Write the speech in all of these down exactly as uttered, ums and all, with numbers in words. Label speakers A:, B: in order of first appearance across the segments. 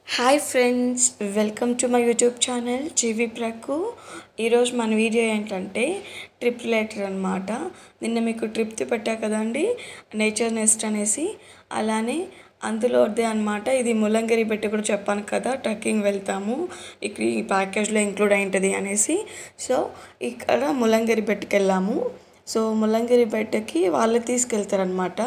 A: Hi friends, welcome to my YouTube channel జీవి ప్రకు. ఈరోజు మన వీడియో ఏంటంటే ట్రిప్ రిలేటెడ్ అనమాట. నిన్న మీకు ట్రిప్ పెట్టా కదండి, నేచర్ నెస్ట్ అనేసి. అలానే అందులోదే అనమాట ఇది. ముల్లంగిరి బెట్ట కూడా చెప్పాను కదా, ట్రెక్కింగ్ వెళ్తాము, ఇక్కడ ఈ ప్యాకేజ్లో ఇంక్లూడ్ అయింటుంది అనేసి. సో ఇక్కడ ముల్లంగిరి బెట్టకి వెళ్ళాము. సో ముల్లంగిరి బెట్టకి వాళ్ళే తీసుకెళ్తారనమాట.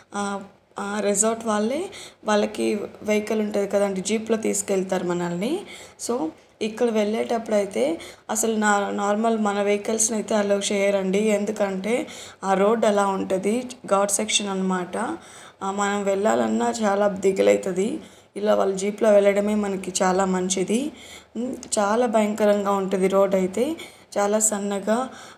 A: రిసార్ట్ వాళ్ళే, వాళ్ళకి వెహికల్ ఉంటుంది కదండి, జీప్లో తీసుకెళ్తారు మనల్ని. సో ఇక్కడ వెళ్ళేటప్పుడు అయితే అసలు నా నార్మల్ మన వెహికల్స్ని అయితే అలౌ చేయరండి. ఎందుకంటే ఆ రోడ్ అలా ఉంటుంది, ఘాట్ సెక్షన్ అనమాట. మనం వెళ్ళాలన్నా చాలా దిగులవుతుంది. ఇలా వాళ్ళ జీప్లో వెళ్ళడమే మనకి చాలా మంచిది. చాలా భయంకరంగా ఉంటుంది రోడ్ అయితే, చాలా సన్నగా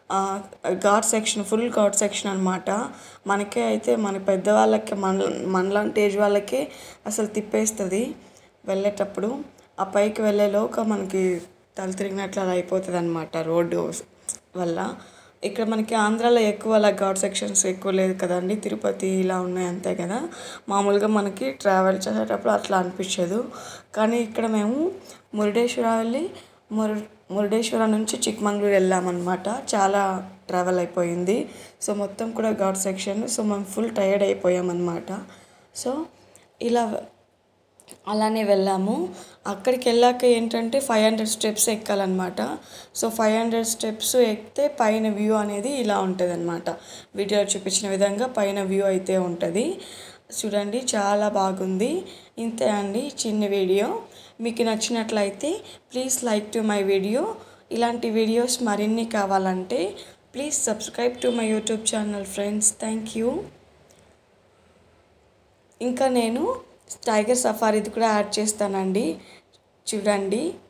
A: ghat section, full ghat section అనమాట. మనకే అయితే మన పెద్దవాళ్ళకి, మన మనలాంటి ఏజ్ వాళ్ళకే అసలు తిప్పేస్తుంది వెళ్ళేటప్పుడు. ఆ పైకి వెళ్ళేలోక మనకి తల తిరిగినట్లు అలా అయిపోతుంది అనమాట రోడ్డు వల్ల. ఇక్కడ మనకి ఆంధ్రాలో ఎక్కువ అలా ఘాట్ సెక్షన్స్ ఎక్కువ లేదు కదండి, తిరుపతి ఇలా ఉన్నాయి అంతే కదా. మామూలుగా మనకి ట్రావెల్ చేసేటప్పుడు అట్లా అనిపించదు. కానీ ఇక్కడ మేము మురుడేశ్వర వెళ్ళి మురు మురుడేశ్వర నుంచి చిక్మంగళూరు వెళ్ళామన్నమాట. చాలా ట్రావెల్ అయిపోయింది. సో మొత్తం కూడా ఘాట్ సెక్షన్. సో మేము ఫుల్ టైర్డ్ అయిపోయామన్నమాట. సో ఇలా అలానే వెళ్ళాము. అక్కడికి వెళ్ళాక ఏంటంటే ఫైవ్ హండ్రెడ్ స్టెప్స్ ఎక్కాలన్నమాట. సో ఫైవ్ హండ్రెడ్ స్టెప్స్ ఎక్కితే పైన వ్యూ అనేది ఇలా ఉంటుంది అనమాట. వీడియో చూపించిన విధంగా పైన వ్యూ అయితే ఉంటుంది. చూడండి, చాలా బాగుంది. ఇంతే అండి చిన్న వీడియో. మీకు నచ్చినట్లయితే please like to my video. ఇలాంటి వీడియోస్ మరిన్ని కావాలంటే please subscribe to my YouTube channel friends. Thank you. ఇంకా నేను టైగర్ సఫారీది కూడా యాడ్ చేస్తానండి, చూడండి.